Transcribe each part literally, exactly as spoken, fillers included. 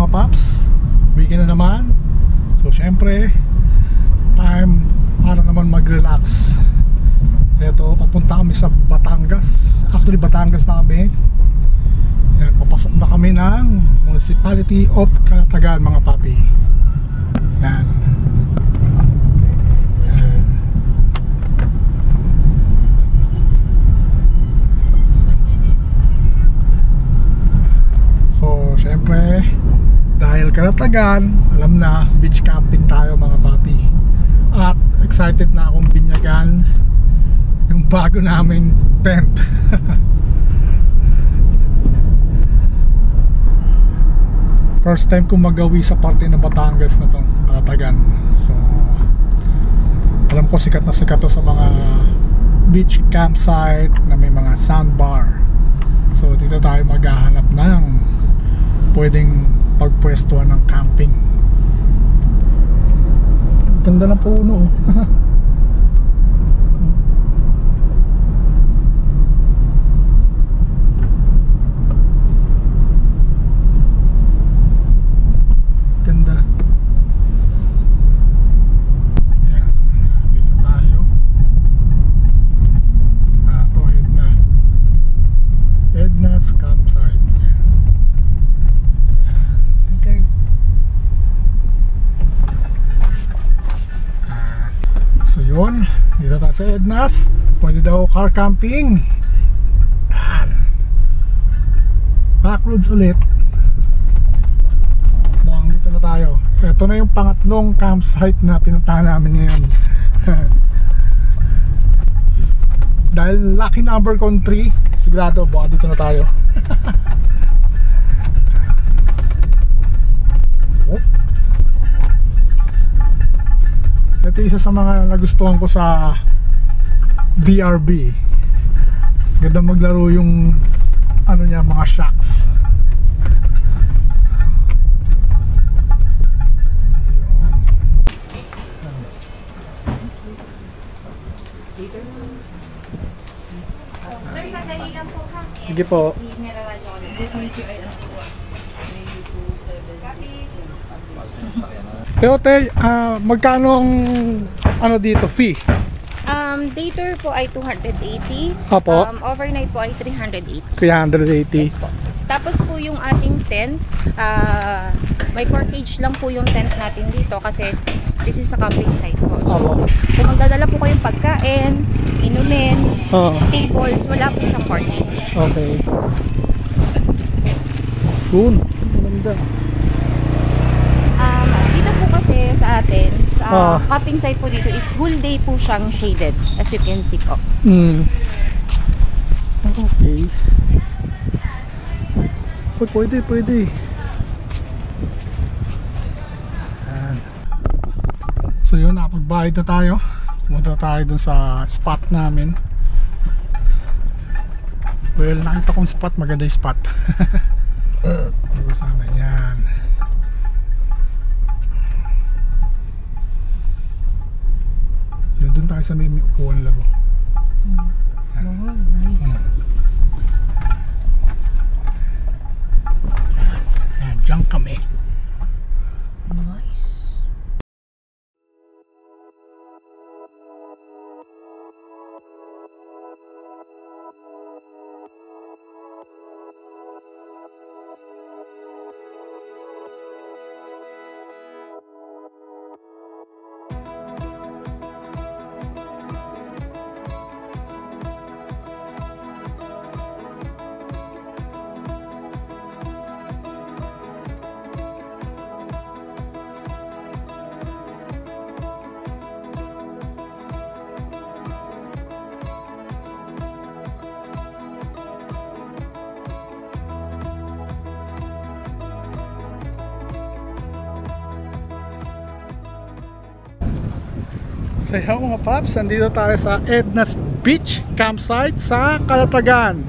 paps, weekend na naman. So syempre, time para naman mag-relax. Ito, papunta kami sa Batangas. Actually, Batangas na kami. Yan, papasok na kami ng Municipality of Calatagan, mga papi. Yan. Yan. So, syempre, dahil Calatagan, alam na, beach camping tayo, mga papi. At excited na akong binyagan yung bago naming tent. First time kong magawi sa parte ng Batangas na to, Calatagan. So, alam ko sikat na sikat to sa mga beach campsite na may mga sandbar. So, dito tayo maghahanap ng pwedeng pagpwestuhan ng camping. Ganda ng puno. Ganda. Ayan, dito tayo. Ah, to Edna. Edna's campsite. Okay. Ah, so yun, dito tayo sa Edna's. Pwede daw car camping. Ayan. Backroads ulit. Dito na tayo. Ito na yung pangatlong campsite na pinuntahan namin ngayon. Dahil lucky number kong three, sigurado baka dito na tayo. Ito isa sa mga nagustuhan ko sa B R B. Ganda maglaro yung ano niya, mga shacks. Sir, sandali lang po ha. Sige po. Pero te, uh, magkano ang ano dito, fee? Um, day tour po ay two hundred eighty. Opo. Um, overnight po ay three hundred eighty. three hundred eighty. Yes po. Tapos po yung ating tent, uh, may corkage lang po yung tent natin dito kasi this is a camping site po. So, Opo. kung magdadala po kayong pagkain, inumin, Oo. tables, wala po siyang corkage. Okay. Yun. Ganda. Um, dito po kasi sa atin, sa Ah. camping site po dito is whole day po siyang shaded, as you can see po. Hmm. Okay. Oh, pwede, pwede. Ayan. So yun, nakapagbayad na tayo. Pumunta tayo dun sa spot namin. Well, nakita kong spot, maganda yung spot. Dito sa amin, yan. Yun, dun tayo sa may may upuan labo. Yan. Oh, nice. Hmm. Yan, dyan kami. Nice. Sayaw mga paps, nandito tayo sa Edna's Beach Campsite sa Calatagan.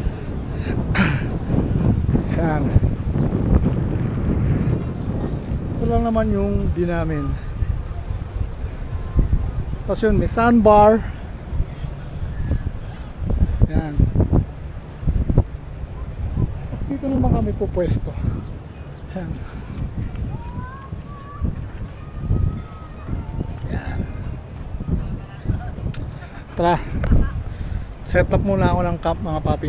Yan. Ito lang naman yung di namin. Tapos yun, may sandbar. Yan. Tapos dito naman kami pupwesto. Yan. Yan. Tara, set up muna ako ng camp mga papi.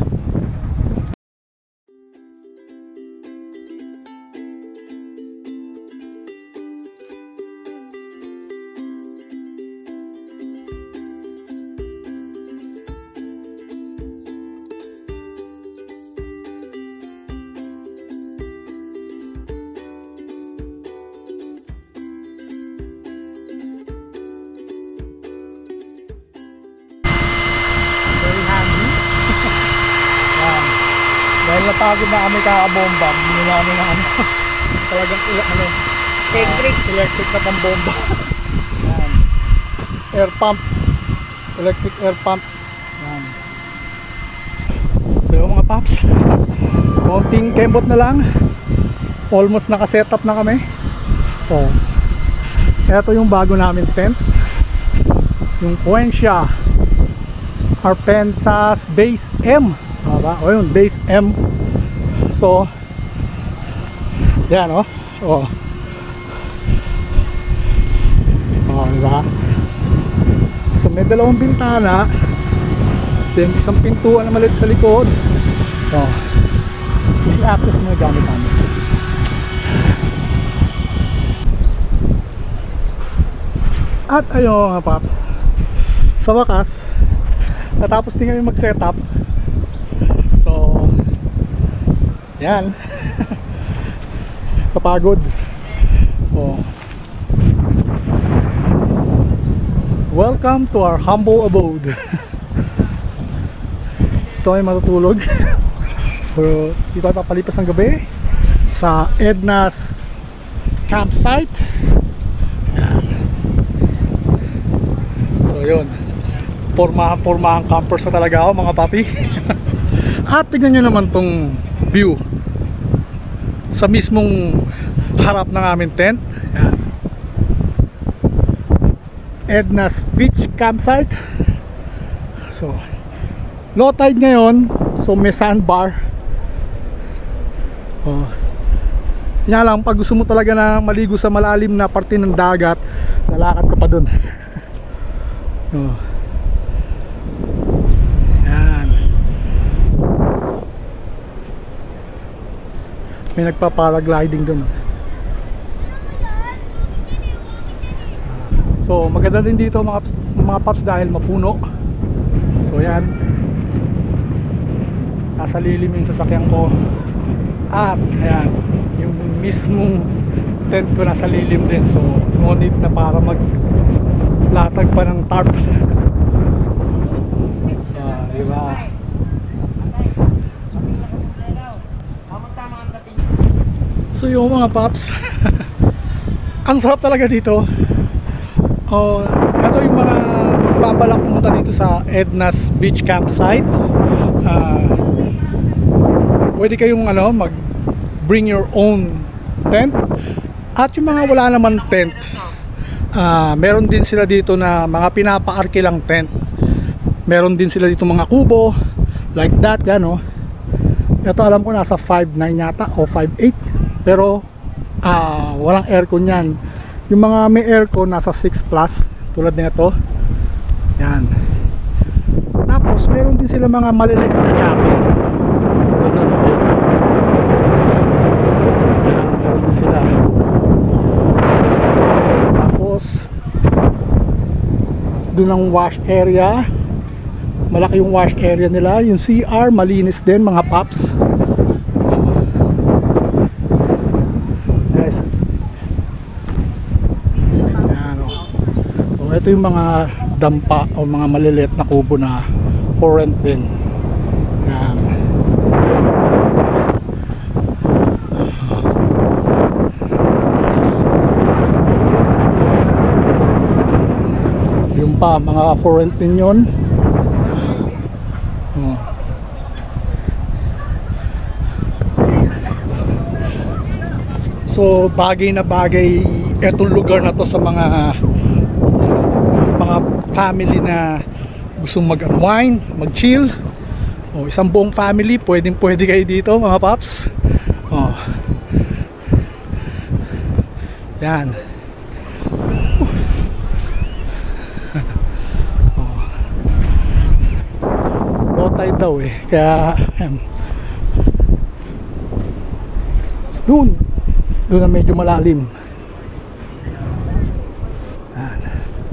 Dahil napagod na kami kakabomba, hindi namin na ano, talagang ila, ano, Electric. uh, electric na pambomba. Yan. Air pump, electric air pump. Yan. So yung mga paps, konting kembot na lang, almost naka-setup na kami. So, eto yung bago namin tent, yung Quencia Arpensas Base M. Diba? O yun, base M. So yan o. Oh. Oh, diba? So may dalawang bintana, then isang pintuan na maliit sa likod. Oh. Easy access mo yung gamit namin. At ayun mga paps, sa wakas natapos din kami mag setup. So yan. Kapagod. Oh. Welcome to our humble abode. Ito ay matutulog. Pero dito ay papalipas ng gabi sa Edna's campsite. Yan. So yun, pormahan-pormahan campers na talaga ako mga papi. At tignan nyo naman tong view sa mismong harap ng aming tent. Yan. Edna's Beach Campsite. So low tide ngayon, so may sandbar. Oh. Yan lang, pag gusto mo talaga na maligo sa malalim na parte ng dagat, lalakad ka pa dun. Oh. Yan. May nagpa-paragliding dun. So maganda din dito mga, mga paps dahil mapuno. So yan, nasa lilim yung sasakyan ko. At ayan, yung mismong tent ko nasa lilim din. So no need na para maglatag pa ng tarp. Ah, diba? So yung mga paps, ang sarap talaga dito. Oh, ito yung mga magbabalak pumunta dito sa Edna's Beach Campsite. Uh, pwede kayong ano, mag bring your own tent. At yung mga wala naman tent, uh, meron din sila dito na mga pinapa-arke lang tent. Meron din sila dito mga kubo like that, yan oh. Ito alam ko nasa five nine yata o five eight, pero uh, walang aircon yan. Yung mga may aircon nasa six plus tulad nito. Yan. Tapos meron din sila mga maliliit na cabin. Yan, meron din sila. Tapos doon ang wash area. Malaki yung wash area nila. Yung C R malinis din mga paps. Ito yung mga dampa o mga maliliit na kubo na for rent din. Yan. Nice. Yung pa mga for rent din yun. Oh. So bagay na bagay etong lugar na to sa mga mga family na gustong mag-unwind, mag-chill. O isang buong family, pwedeng pwede kayo dito mga paps. O, Yan. Oh. Low tide daw eh. Kaya yan. Doon. Doon na medyo malalim. Yan.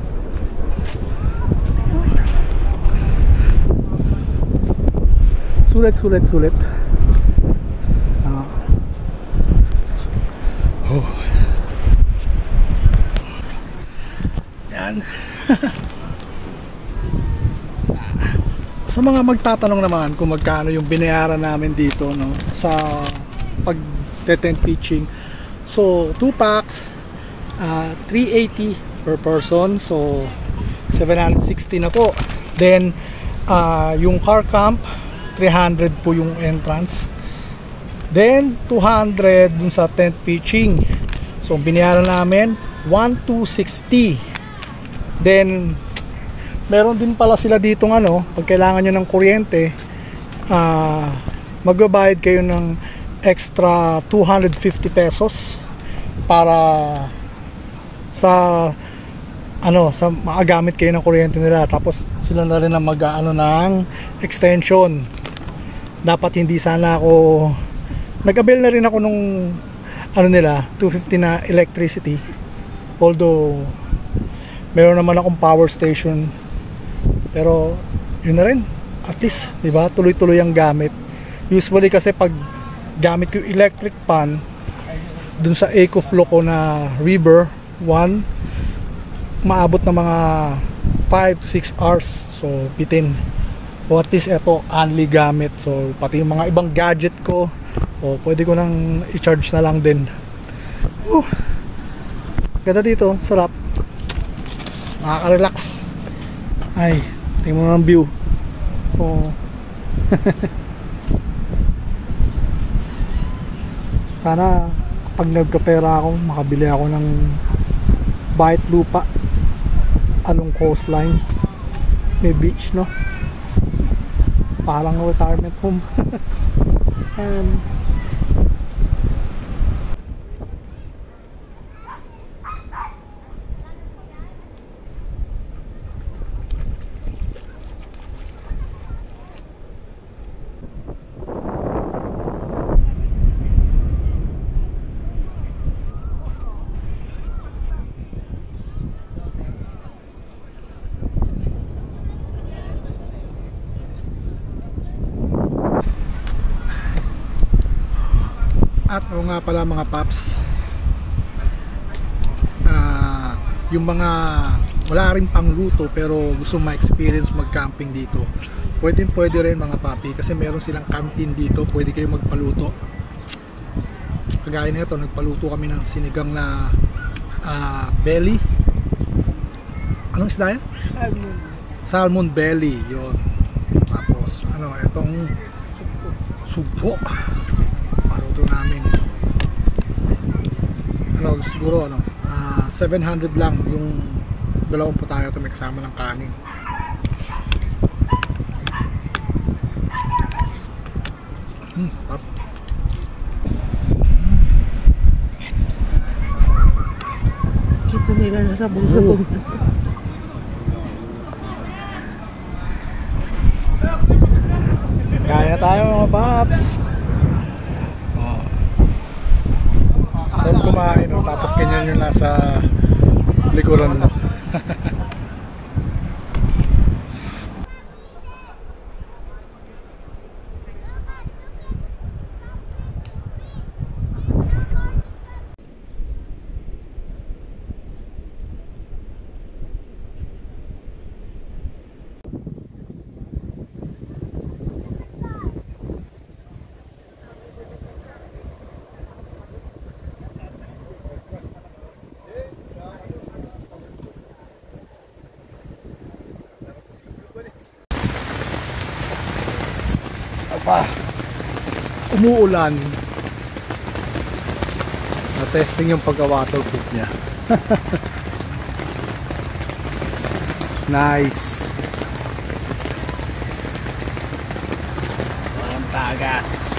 Sulit, sulit, sulit. Ah. Oh. Yan. Sa mga magtatanong naman kung magkano yung binayaran namin dito, no, sa pag-tent pitching. So, two packs, uh, three eighty per person. So, seven sixty na po. Then, uh, yung car camp, three hundred po yung entrance. Then, two hundred dun sa tent pitching. So, binayaran namin, one thousand two hundred sixty. Then, meron din pala sila dito ng ano, pag kailangan nyo ng kuryente, uh, magbabayad kayo ng extra two hundred fifty pesos para sa ano, sa maagamit kayo ng kuryente nila. Tapos sila na rin ang mag-ano ng extension. Dapat hindi sana ako nag-avail na rin ako nung ano nila, two fifty na electricity. Although meron naman akong power station. Pero yun na rin, at least, di ba, tuloy-tuloy ang gamit. Usually kasi pag gamit ko electric pan dun sa EcoFlow ko na River one, maabot na mga five to six hours. So bitin. O at least eto, only gamit. So pati yung mga ibang gadget ko, o pwede ko nang i-charge na lang din. Uh, ganda dito, sarap. Nakaka-relax. Ay, tingnan mo ang view. Oh. Sana pag nagkapera ako, makabili ako ng bahay at lupa along coastline. May beach, no? Parang retirement home. And At o nga pala mga paps, uh, yung mga wala rin pang luto pero gusto ma-experience mag-camping dito, pwede pwede rin mga papi, kasi meron silang canteen dito, pwede kayo magpaluto. Kagaya nito, nagpaluto kami ng sinigang na uh, belly. Anong isda yan? Salmon. Salmon belly, yon. Tapos ano, itong subo namin, ano, siguro ano, uh, seven hundred lang yung dalawang putahe ito, may kasama ng kanin. Hmm, up. Kita nila na sabong-sabong. Kaya na tayo mga paps. Saan kumain, no? Tapos ganyan yung nasa likuran mo. Aba, umuulan. Na-testing yung pagka-waterproof niya. Nice. Walang tagas.